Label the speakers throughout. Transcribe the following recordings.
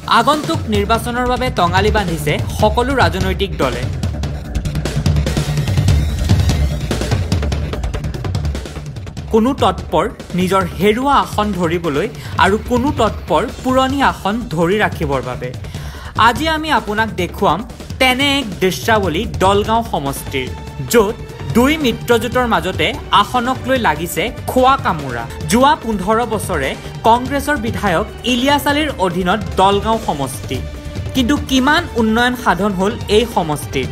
Speaker 1: আগন্তুক নিৰ্বাচনৰ বাবে টঙালি বান্ধিছে সকলো ৰাজনৈতিক দলে। কোনো তৎপৰ নিজৰ হেৰুৱা আসন ধৰিবলৈ আৰু কোনো তৎপৰ পুৰণি আসন ধৰি ৰাখিবৰ বাবে। আজি আমি আপোনাক দেখুৱাম তেনে এক দৃশ্যাৱলী দলগাঁও সমষ্টিৰ, য'ত দুই মিত্ৰজোঁটৰ মাজতে আসনক লৈ লাগিছে খোৱা কামোৰা। যোৱা 15 বছৰে কংগ্ৰেছৰ বিধায়ক ইলিয়াছ আলীৰ অধীনত দলগাঁও সমষ্টি, কিন্তু কিমান উন্নয়ন সাধন হ'ল এই সমষ্টিত?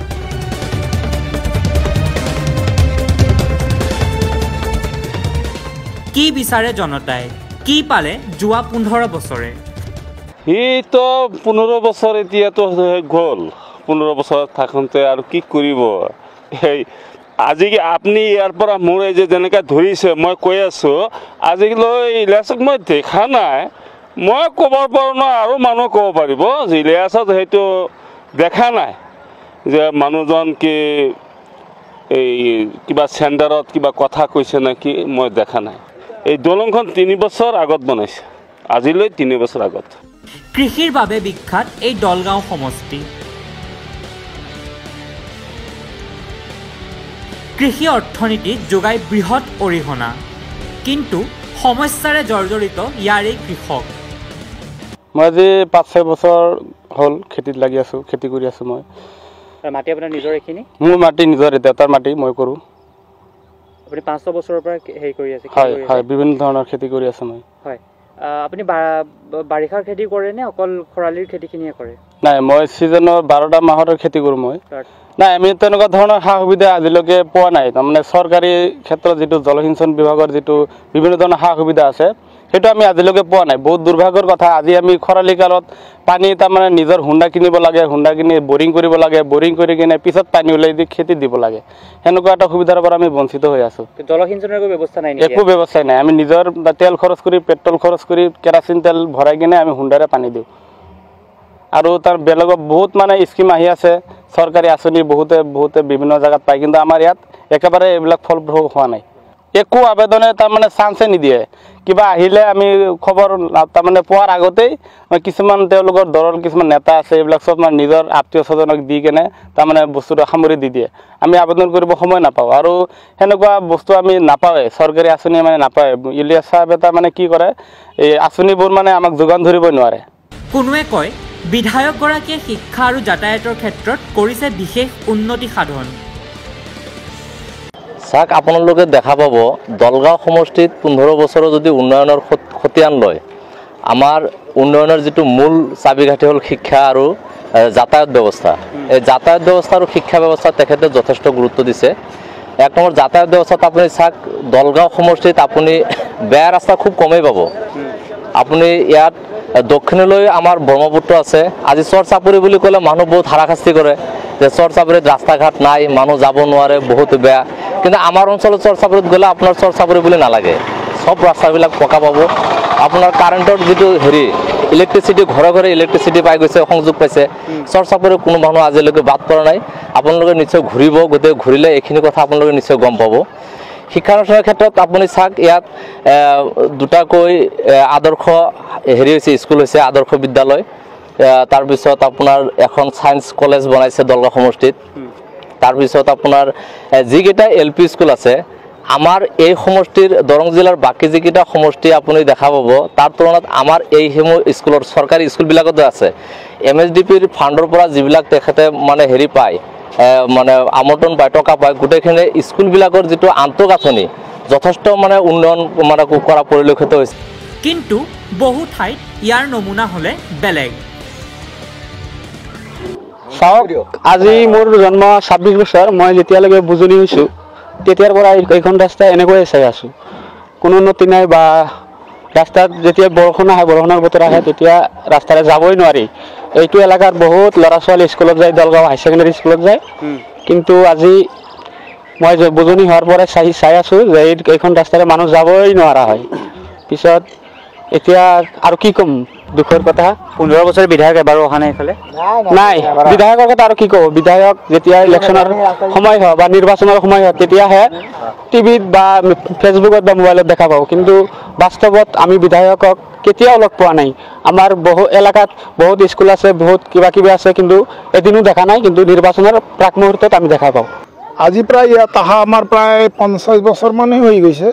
Speaker 1: কি বিচাৰে জনতাই, কি পালে যোৱা 15 বছৰে?
Speaker 2: তো 15 বছৰ এতিয়াতো গ'ল। 15 বছৰ থাকোঁতে আৰু কি কৰিব? আজি আপুনি ইয়াৰ পৰা মোৰ এই যে যেনেকৈ ধৰিছে, মই কৈ আছোঁ, আজিলৈ ইলিয়াছক মই দেখা নাই। মই ক'ব পাৰোঁ ন, আৰু মানুহ ক'ব পাৰিব যে ইলিয়াছক সেইটো দেখা নাই যে মানুহজন কি এই কিবা চেণ্টাৰত কিবা কথা কৈছে নেকি, মই দেখা নাই। এই দলংখন 3 বছৰ আগত বনাইছে, আজিলৈ 3 বছৰ আগত।
Speaker 1: কৃষিৰ বাবে বিখ্যাত এই দলগাঁও সমষ্টি। কৃষি অৰ্থনীতিত যোগাই বৃহৎ অৰিহণা, কিন্তু সমস্যাৰে জৰ্জৰিত ইয়াৰ এই কৃষক।
Speaker 3: মই আজি 5-6 বছৰ হ'ল খেতিত লাগি আছোঁ, খেতি কৰি আছোঁ। মই
Speaker 4: মাটি আপোনাৰ নিজৰ এইখিনি?
Speaker 3: মোৰ মাটি নিজৰ, দেউতাৰ মাটি মই কৰোঁ।
Speaker 4: আপুনি 5 বছৰৰ পৰা হেৰি কৰি আছে?
Speaker 3: হয় হয়, বিভিন্ন ধৰণৰ খেতি কৰি আছোঁ মই।
Speaker 4: হয়, আপুনি বাৰিষাৰ খেতি কৰে নে অকল খৰালিৰ খেতিখিনিয়ে কৰে?
Speaker 3: নাই, মই ছিজনৰ 12টা মাহৰ খেতি কৰোঁ মই। নাই, আমি তেনেকুৱা ধৰণৰ সা সুবিধা আজিলৈকে পোৱা নাই। তাৰমানে চৰকাৰী ক্ষেত্ৰত যিটো জলসিঞ্চন বিভাগৰ যিটো বিভিন্ন ধৰণৰ সা সুবিধা আছে, সেইটো আমি আজিলৈকে পোৱা নাই। বহুত দুৰ্ভাগ্যৰ কথা। আজি আমি খৰালি কালত পানী তাৰমানে নিজৰ হুণ্ডা কিনিব লাগে, হুণ্ডা কিনি বৰিং কৰিব লাগে, বৰিং কৰি কিনে পিছত পানী ওলাই দি খেতিত দিব লাগে। সেনেকুৱা এটা সুবিধাৰ পৰা আমি বঞ্চিত হৈ আছোঁ।
Speaker 4: জলসিঞ্চনৰ একো ব্যৱস্থা নাই?
Speaker 3: একো ব্যৱস্থাই নাই। আমি নিজৰ তেল খৰচ কৰি, পেট্ৰল খৰচ কৰি, কেৰাচিন তেল ভৰাই কিনে আমি হুণ্ডাৰে পানী দিওঁ। আৰু তাৰ বেলেগত বহুত মানে স্কিম আহি আছে, চৰকাৰী আঁচনি বহুতে বিভিন্ন জেগাত পায়, কিন্তু আমাৰ ইয়াত একেবাৰে এইবিলাক ফলপ্ৰসূ হোৱা নাই। একো আবেদনে তাৰমানে চান্সে নিদিয়ে। কিবা আহিলে আমি খবৰ তাৰমানে পোৱাৰ আগতেই কিছুমান তেওঁলোকৰ দলৰ কিছুমান নেতা আছে, এইবিলাক চব মানে নিজৰ আত্মীয় স্বজনক দি কেনে তাৰমানে বস্তুটো সামৰি দি দিয়ে। আমি আবেদন কৰিব সময় নাপাওঁ, আৰু সেনেকুৱা বস্তু আমি নাপাওঁৱেই। চৰকাৰী আঁচনি মানে নাপায়। ইলিয়াছ চাহাব এটা মানে কি কৰে, এই আঁচনিবোৰ মানে আমাক যোগান ধৰিব নোৱাৰে।
Speaker 1: কোনোৱে কয় বিধায়কগৰাকীয়ে শিক্ষা আৰু যাতায়াতৰ ক্ষেত্ৰত কৰিছে বিশেষ উন্নতি সাধন।
Speaker 5: চাওক, আপোনালোকে দেখা পাব দলগাঁও সমষ্টিত 15 বছৰৰ যদি উন্নয়নৰ খতিয়ান লয়, আমাৰ উন্নয়নৰ যিটো মূল চাবিকাঠি হ'ল শিক্ষা আৰু যাতায়াত ব্যৱস্থা। এই যাতায়াত ব্যৱস্থা আৰু শিক্ষা ব্যৱস্থা তেখেতে যথেষ্ট গুৰুত্ব দিছে। 1 নম্বৰ যাতায়াত ব্যৱস্থাত আপুনি চাওক, দলগাঁও সমষ্টিত আপুনি বেয়া ৰাস্তা খুব কমেই পাব। আপুনি ইয়াত দক্ষিণলৈ আমাৰ ব্ৰহ্মপুত্ৰ আছে। আজি চৰ চাপৰি বুলি ক'লে মানুহ বহুত হাৰাশাস্তি কৰে যে চৰ চাপৰিত ৰাস্তা ঘাট নাই, মানুহ যাব নোৱাৰে, বহুত বেয়া। কিন্তু আমাৰ অঞ্চলত চৰ চাপৰিত গ'লে আপোনাৰ চৰ চাপৰি বুলি নালাগে, সব ৰাস্তাবিলাক পকা পাব। আপোনাৰ কাৰেণ্টৰ যিটো ইলেক্ট্ৰিচিটি, ঘৰে ঘৰে ইলেক্ট্ৰিচিটি পাই গৈছে, সংযোগ পাইছে। চৰ চাপৰি কোনো মানুহ আজিলৈকে বাদ পৰা নাই। আপোনালোকে নিশ্চয় ঘূৰিব, গোটেই ঘূৰিলে এইখিনি কথা আপোনালোকে নিশ্চয় গম পাব। শিক্ষানুষ্ঠানৰ ক্ষেত্ৰত আপুনি চাওক, ইয়াত 2টাকৈ আদৰ্শ হৈছে, স্কুল হৈছে, আদৰ্শ বিদ্যালয়। তাৰপিছত আপোনাৰ এখন ছায়েন্স কলেজ বনাইছে দলগাঁও সমষ্টিত। তাৰপিছত আপোনাৰ যিকেইটা LP স্কুল আছে, আমাৰ এই সমষ্টিৰ দৰং জিলাৰ বাকী যিকেইটা সমষ্টি আপুনি দেখা পাব, তাৰ তুলনাত আমাৰ এইসমূহ স্কুলৰ চৰকাৰী স্কুলবিলাকতো আছে। MSDPৰ ফাণ্ডৰ পৰা যিবিলাক তেখেতে মানে পায়, মানে আমন্ত্ৰণ পায়, টকা পায়, গোটেইখিনি স্কুলবিলাকৰ যিটো আন্তঃগাঁথনি যথেষ্ট মানে উন্নয়ন মানে কৰা পৰিলক্ষিত হৈছে।
Speaker 1: কিন্তু বহু ঠাইত ইয়াৰ নমুনা হ'লে বেলেগ।
Speaker 3: চাওক, আজি মোৰ জন্ম 26 বছৰ। মই যেতিয়ালৈকে বুজনি হৈছোঁ তেতিয়াৰ পৰা এইখন ৰাস্তা এনেকৈয়ে চাই আছোঁ। কোনো উন্নতি নাই, বা ৰাস্তাত যেতিয়া বৰষুণ আহে, বৰষুণৰ বতৰ আহে, তেতিয়া ৰাস্তাৰে যাবই নোৱাৰি। এইটো এলেকাৰ বহুত ল'ৰা ছোৱালী স্কুলত যায়, দলগাঁও হাই ছেকেণ্ডেৰী স্কুলত যায়। কিন্তু আজি মই বুজনি হোৱাৰ পৰাই চাই আছোঁ যে এইখন ৰাস্তাৰে মানুহ যাবই নোৱাৰা হয়। পিছত এতিয়া আৰু কি ক'ম, দুখৰ কথা।
Speaker 4: 15 বছৰ বিধায়ক এবাৰো অহা নাই এইফালে?
Speaker 3: নাই, বিধায়কৰ কথা আৰু কি ক'ব। বিধায়ক যেতিয়া ইলেকশ্যনৰ সময় হয় বা নিৰ্বাচনৰ সময় হয়, তেতিয়াহে টিভিত বা ফেচবুকত বা মোবাইলত দেখা পাওঁ। কিন্তু বাস্তৱত আমি বিধায়কক কেতিয়াও লগ পোৱা নাই আমাৰ বহু এলেকাত বহুত স্কুল আছে বহুত কিবা কিবি আছে কিন্তু এদিনো দেখা নাই কিন্তু নিৰ্বাচনৰ প্ৰাক মুহূৰ্তত আমি দেখা পাওঁ
Speaker 6: আজি প্ৰায় ইয়াত অহা আমাৰ প্ৰায় 50 বছৰ মানে হৈ গৈছে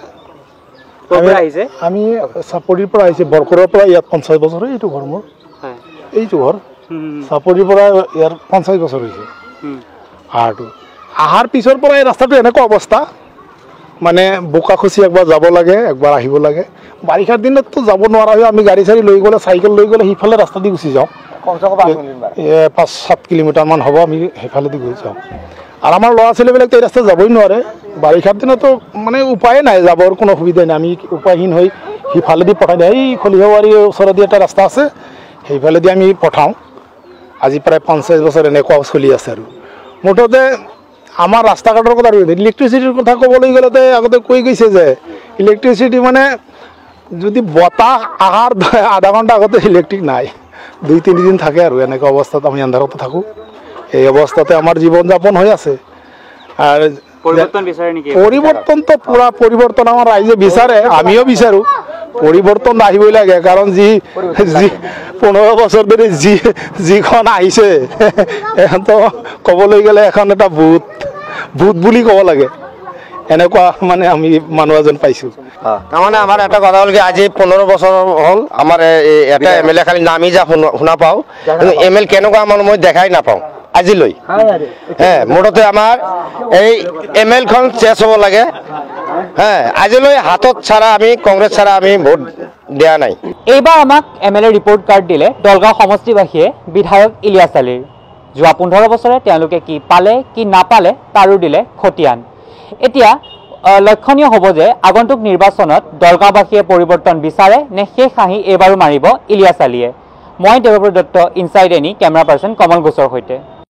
Speaker 6: আমি চাপৰিৰ পৰা আহিছে বৰকৰৰ পৰা ইয়াত 50 বছৰ এইটো ঘৰ মোৰ এইটো ঘৰ চাপৰিৰ পৰা ইয়াৰ 50 বছৰ হৈছে আৰু আহাৰ পিছৰ পৰা এই ৰাস্তাটো এনেকুৱা অৱস্থা মানে বোকা খচি একবাৰ যাব লাগে একবাৰ আহিব লাগে বাৰিষাৰ দিনততো যাব নোৱাৰা হয় আমি গাড়ী চাৰি লৈ গ'লে চাইকেল লৈ গ'লে সিফালে ৰাস্তা দি গুচি যাওঁ 5-7 কিলোমিটাৰমান হ'ব আমি সেইফালে দি গুচি যাওঁ আৰু আমাৰ ল'ৰা ছোৱালীবিলাকে এই ৰাস্তা যাবই নোৱাৰে বাৰিষাৰ দিনতো মানে উপায় নাই যাবৰ কোনো সুবিধা নাই আমি উপায়হীন হৈ সিফালেদি পঠাই দিওঁ এই খলিহাবাৰীৰ ওচৰেদি এটা ৰাস্তা আছে সেইফালেদি আমি পঠাওঁ আজি প্ৰায় 50 বছৰ এনেকুৱা চলি আছে আৰু মুঠতে আমাৰ ৰাস্তা ঘাটৰ কথা ইলেক্ট্ৰিচিটিৰ কথা ক'বলৈ গ'লে আগতে কৈ গৈছে যে ইলেক্ট্ৰিচিটি মানে যদি বতাহ আহাৰ আধা ঘণ্টা আগতে ইলেক্ট্ৰিক নাই 2-3 দিন থাকে আৰু এনেকুৱা অৱস্থাত আমি আন্ধাৰতে থাকোঁ এই অৱস্থাতে আমাৰ জীৱন যাপন হৈ আছে আৰু পৰিৱৰ্তনটো পুৰা পৰিৱৰ্তন আমাৰ ৰাইজে বিচাৰে আমিও বিচাৰোঁ পৰিৱৰ্তন আহিবই লাগে কাৰণ যি 15 বছৰ ধৰি যিখন আহিছে এখনতো ক'বলৈ গ'লে এখন এটা ভূত বুলি ক'ব লাগে এনেকুৱা মানে আমি মানুহ এজন পাইছোঁ
Speaker 7: তাৰমানে আমাৰ এটা কথা হ'ল কি আজি 15 বছৰ হ'ল আমাৰ এটা MLA খালি নামি যা শুনা পাওঁ কিন্তু ML কেনেকুৱা মানুহ মই দেখাই নাপাওঁ আজিলৈ মুঠতে আমাৰ এই ML খন চেঞ্জ হ'ব লাগে আজিলৈ হাতত ছাড়া আমি কংগ্ৰেছ ছাড়া আমি ভোট দিয়া নাই
Speaker 4: এইবাৰ আমাক MLA ৰিপৰ্ট কাৰ্ড দিলে দলগাঁও সমষ্টিবাসীয়ে বিধায়ক ইলিয়াছ আলীৰ যোৱা 15 বছৰে তেওঁলোকে কি পালে কি নাপালে তাৰো দিলে খতিয়ান এতিয়া লক্ষণীয় হ'ব যে আগন্তুক নিৰ্বাচনত দলগাঁওবাসীয়ে পৰিৱৰ্তন বিচাৰে নে শেষ হাঁহি এইবাৰো মাৰিব ইলিয়াছ আলীয়ে মই Debabrata Dutta inside any camera person Kamal ঘোষৰ সৈতে